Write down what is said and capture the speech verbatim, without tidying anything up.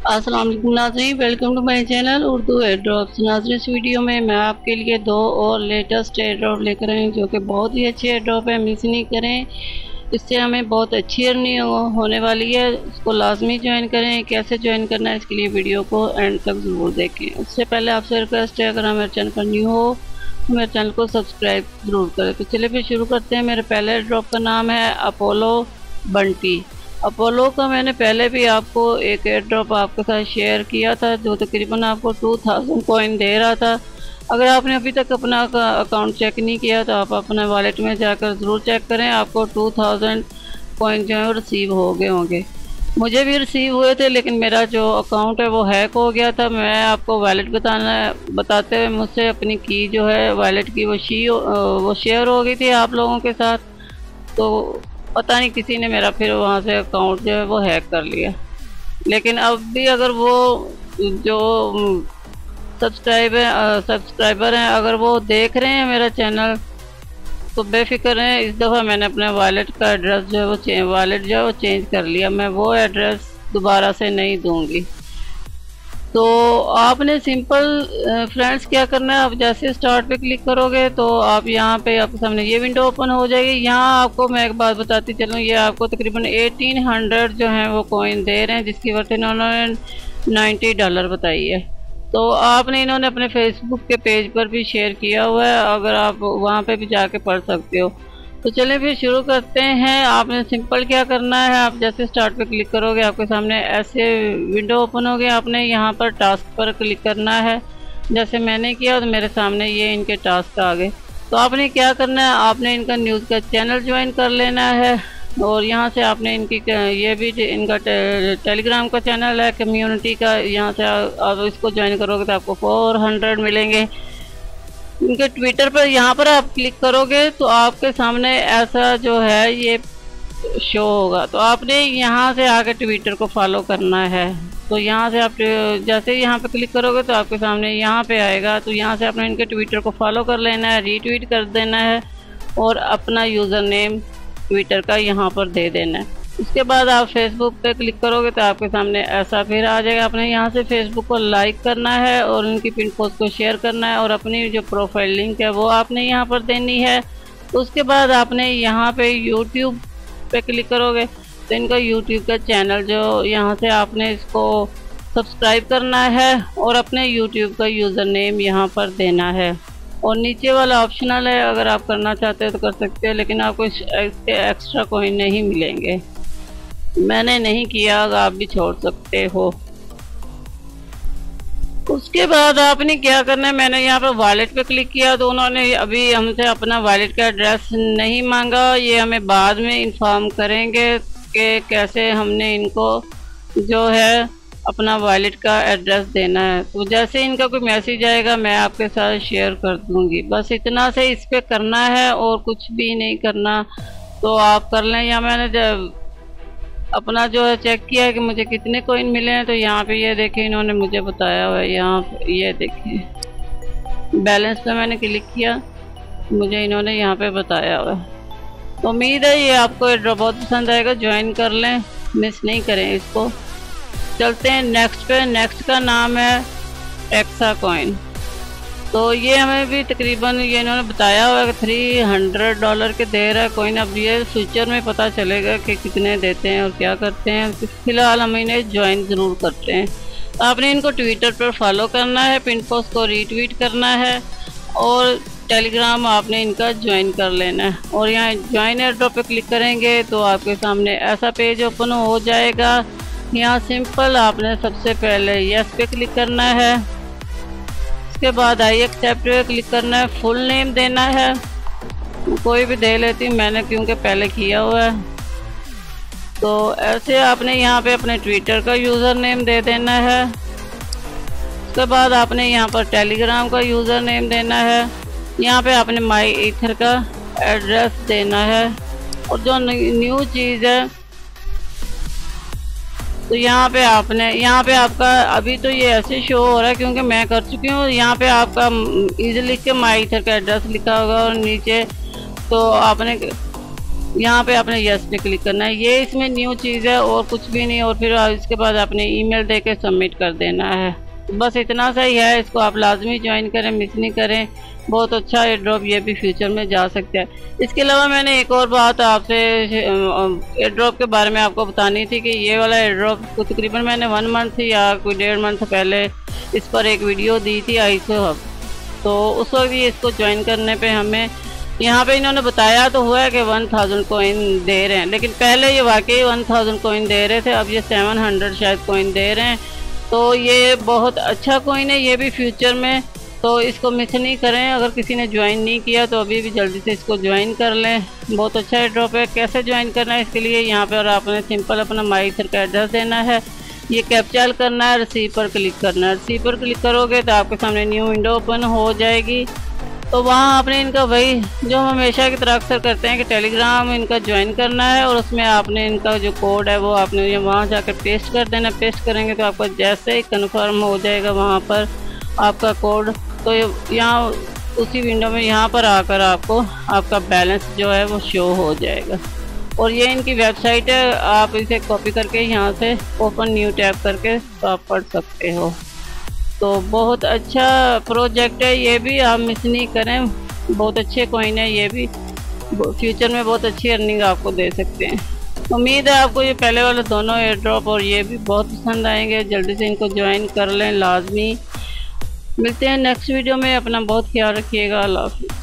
अस्सलाम वालेकुम नाज़रीन, welcome to my channel Urdu air drops. नाज़रीन, इस वीडियो में मैं आपके लिए दो और लेटेस्ट एयर ड्रॉप लेकर आई हूँ जो कि बहुत ही अच्छे एयर ड्रॉप है। मिस नहीं करें, इससे हमें बहुत अच्छी अर्निंग होने वाली है। इसको लाजमी ज्वाइन करें। कैसे ज्वाइन करना है इसके लिए वीडियो को एंड तक ज़रूर देखें। उससे पहले आपसे रिक्वेस्ट है, अगर हमारे चैनल पर न्यू हो तो मेरे चैनल को सब्सक्राइब ज़रूर करें। तो चलिए फिर शुरू करते हैं। मेरे पहले एयर ड्रॉप का नाम है अपोलो बंटी। अपोलो का मैंने पहले भी आपको एक एयर ड्रॉप आपके साथ शेयर किया था जो तकरीबन आपको टू थाउजेंड कॉइन दे रहा था। अगर आपने अभी तक अपना अकाउंट चेक नहीं किया तो आप अपने वॉलेट में जाकर ज़रूर चेक करें। आपको टू थाउजेंड कॉइन जो है रिसीव हो गए होंगे। मुझे भी रिसीव हुए थे, लेकिन मेरा जो अकाउंट है वो हैक हो गया था। मैं आपको वॉलेट बताना बताते हुए मुझसे अपनी की जो है वॉलेट की वो शी वो शेयर हो गई थी आप लोगों के साथ। तो पता नहीं किसी ने मेरा फिर वहाँ से अकाउंट जो है वो हैक कर लिया। लेकिन अब भी अगर वो जो सब्सक्राइब है सब्सक्राइबर हैं अगर वो देख रहे हैं मेरा चैनल तो बेफिक्र हैं। इस दफ़ा मैंने अपने वॉलेट का एड्रेस जो है वो वॉलेट जो है वो चेंज कर लिया। मैं वो एड्रेस दोबारा से नहीं दूंगी। तो आपने सिंपल फ्रेंड्स क्या करना है, आप जैसे स्टार्ट पे क्लिक करोगे तो आप यहाँ पे आपके सामने ये विंडो ओपन हो जाएगी। यहाँ आपको मैं एक बात बताती चलूँ, ये आपको तकरीबन एटीन हंड्रेड जो है वो कॉइन दे रहे हैं, जिसकी वर्थ इन्होंने नाइन्टी डॉलर बताई है। तो आपने इन्होंने अपने फेसबुक के पेज पर भी शेयर किया हुआ है, अगर आप वहाँ पे भी जाके पढ़ सकते हो। तो चलिए फिर शुरू करते हैं। आपने सिंपल क्या करना है, आप जैसे स्टार्ट पे क्लिक करोगे आपके सामने ऐसे विंडो ओपन हो गया। आपने यहाँ पर टास्क पर क्लिक करना है, जैसे मैंने किया तो मेरे सामने ये इनके टास्क आ गए। तो आपने क्या करना है, आपने इनका न्यूज़ का चैनल ज्वाइन कर लेना है और यहाँ से आपने इनकी ये भी इनका टे, टेलीग्राम का चैनल है कम्युनिटी का। यहाँ से आप इसको ज्वाइन करोगे तो आपको फोर हंड्रेड मिलेंगे। इनके ट्विटर पर यहाँ पर आप क्लिक करोगे तो आपके सामने ऐसा जो है ये शो होगा। तो आपने यहाँ से आके ट्विटर को फॉलो करना है। तो यहाँ से आप जैसे यहाँ पे क्लिक करोगे तो आपके सामने यहाँ पे आएगा। तो यहाँ से आपने इनके ट्विटर को फॉलो कर लेना है, रीट्वीट कर देना है और अपना यूज़र नेम ट्विटर का यहाँ पर दे देना है। उसके बाद आप फेसबुक पे क्लिक करोगे तो आपके सामने ऐसा फिर आ जाएगा। आपने यहाँ से फेसबुक को लाइक करना है और उनकी पिन पोस्ट को शेयर करना है और अपनी जो प्रोफाइल लिंक है वो आपने यहाँ पर देनी है। उसके बाद आपने यहाँ पे यूट्यूब पे क्लिक करोगे तो इनका यूट्यूब का चैनल जो यहाँ से आपने इसको सब्सक्राइब करना है और अपने यूट्यूब का यूज़र नेम यहाँ पर देना है। और नीचे वाला ऑप्शनल है, अगर आप करना चाहते हो तो कर सकते हो, लेकिन आपको इसके एक्स्ट्रा कॉइन नहीं मिलेंगे। मैंने नहीं किया, अगर आप भी छोड़ सकते हो। उसके बाद आपने क्या करना है, मैंने यहाँ पर वॉलेट पे क्लिक किया तो उन्होंने अभी हमसे अपना वॉलेट का एड्रेस नहीं मांगा। ये हमें बाद में इंफॉर्म करेंगे कि कैसे हमने इनको जो है अपना वॉलेट का एड्रेस देना है। तो जैसे इनका कोई मैसेज आएगा मैं आपके साथ शेयर कर दूँगी। बस इतना से इस पर करना है और कुछ भी नहीं करना। तो आप कर लें। या मैंने जब अपना जो है चेक किया है कि मुझे कितने कॉइन मिले हैं, तो यहाँ पे ये देखिए इन्होंने मुझे बताया हुआ है। यहाँ पे ये देखिए बैलेंस पे मैंने क्लिक किया, मुझे इन्होंने यहाँ पे बताया हुआ है। तो उम्मीद है ये आपको ये ड्रॉप बहुत पसंद आएगा, ज्वाइन कर लें, मिस नहीं करें इसको। चलते हैं नेक्स्ट पे। नेक्स्ट का नाम है एक्सा कॉइन। तो ये हमें भी तकरीबन ये इन्होंने बताया हुआ है कि थ्री हंड्रेड डॉलर के दे रहा है कॉइन। अब ये फ्यूचर में पता चलेगा कि कितने देते हैं और क्या करते हैं। फिलहाल हम इन्हें ज्वाइन ज़रूर करते हैं। आपने इनको ट्विटर पर फॉलो करना है, पिन पोस्ट को रीट्वीट करना है और टेलीग्राम आपने इनका ज्वाइन कर लेना है। और यहाँ ज्वाइन एयर ड्रॉप पे क्लिक करेंगे तो आपके सामने ऐसा पेज ओपन हो जाएगा। यहाँ सिंपल आपने सबसे पहले यस पे क्लिक करना है। उसके बाद आई एक्सेप्ट पे क्लिक करना है। फुल नेम देना है, कोई भी दे लेती हूँ मैंने क्योंकि पहले किया हुआ है। तो ऐसे आपने यहाँ पे अपने ट्विटर का यूज़र नेम दे देना है। उसके बाद आपने यहाँ पर टेलीग्राम का यूज़र नेम देना है। यहाँ पे आपने माई ईथर का एड्रेस देना है। और जो न्यू चीज़ है तो यहाँ पे आपने यहाँ पे आपका अभी तो ये ऐसे शो हो रहा है क्योंकि मैं कर चुकी हूँ। यहाँ पे आपका इजी लिख के माई ईथर का एड्रेस लिखा होगा और नीचे तो आपने यहाँ पे आपने यस पे क्लिक करना है। ये इसमें न्यू चीज़ है और कुछ भी नहीं। और फिर इसके बाद आपने ईमेल दे के सबमिट कर देना है। बस इतना सही है। इसको आप लाजमी ज्वाइन करें, मिस नहीं करें। बहुत अच्छा एयर ड्रॉप, ये भी फ्यूचर में जा सकता है। इसके अलावा मैंने एक और बात आपसे एयर ड्रॉप के बारे में आपको बतानी थी कि ये वाला एयर ड्रॉप को तकरीबन मैंने वन मंथ या कोई डेढ़ मंथ पहले इस पर एक वीडियो दी थी आईसो हब। तो उस वक्त भी इसको ज्वाइन करने पे हमें यहाँ पे इन्होंने बताया तो हुआ है कि वन थाउजेंड कोइन दे रहे हैं, लेकिन पहले ये वाकई वन थाउजेंड कोइन दे रहे थे, अब ये सेवन हंड्रेड शायद कोइन दे रहे हैं। तो ये बहुत अच्छा कोइन है, ये भी फ्यूचर में। तो इसको मिस नहीं करें। अगर किसी ने ज्वाइन नहीं किया तो अभी भी जल्दी से इसको ज्वाइन कर लें। बहुत अच्छा एयर ड्रॉप है। कैसे ज्वाइन करना है इसके लिए यहाँ पर आपने सिंपल अपना माई सर का एड्रेस देना है, ये कैप्चर करना है, रिसीव पर क्लिक करना है। रिसीव पर क्लिक करोगे तो आपके सामने न्यू विंडो ओपन हो जाएगी। तो वहाँ आपने इनका वही जो हम हमेशा की तरह अक्सर करते हैं कि टेलीग्राम इनका ज्वाइन करना है और उसमें आपने इनका जो कोड है वो आपने ये वहाँ जाकर पेस्ट कर देना। पेस्ट करेंगे तो आपका जैसे ही कन्फर्म हो जाएगा वहाँ पर आपका कोड, तो यहाँ उसी विंडो में यहाँ पर आकर आपको आपका बैलेंस जो है वो शो हो जाएगा। और ये इनकी वेबसाइट है, आप इसे कॉपी करके यहाँ से ओपन न्यू टैब करके तो आप पढ़ सकते हो। तो बहुत अच्छा प्रोजेक्ट है, ये भी आप मिस नहीं करें। बहुत अच्छे कॉइन है, ये भी फ्यूचर में बहुत अच्छी अर्निंग आपको दे सकते हैं। उम्मीद है आपको ये पहले वाले दोनों एयर ड्रॉप और ये भी बहुत पसंद आएंगे। जल्दी से इनको ज्वाइन कर लें लाजमी। मिलते हैं नेक्स्ट वीडियो में। अपना बहुत ख्याल रखिएगा। अल्लाह हाफ़िज़।